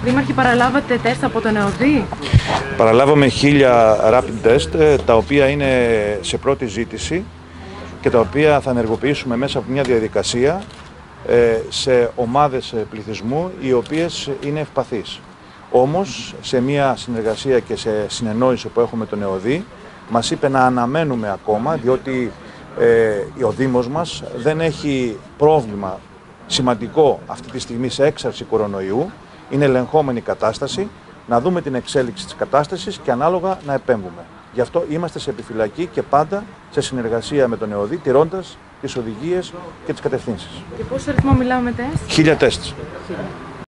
Δήμαρχε, παραλάβατε τεστ από τον ΕΟΔΗ? Παραλάβαμε 1000 rapid test, τα οποία είναι σε πρώτη ζήτηση και τα οποία θα ενεργοποιήσουμε μέσα από μια διαδικασία σε ομάδες πληθυσμού οι οποίες είναι ευπαθείς. Όμως, σε μια συνεργασία και σε συνεννόηση που έχουμε τον ΕΟΔΗ, μας είπε να αναμένουμε ακόμα, διότι ο Δήμος μας δεν έχει πρόβλημα σημαντικό αυτή τη στιγμή σε έξαρση κορονοϊού. Είναι ελεγχόμενη κατάσταση, να δούμε την εξέλιξη της κατάστασης και ανάλογα να επέμβουμε. Γι' αυτό είμαστε σε επιφυλακή και πάντα σε συνεργασία με τον ΕΟΔΗ, τηρώντας τις οδηγίες και τις κατευθύνσεις. Και πόσο αριθμό μιλάμε τεστ? 1000 τεστ.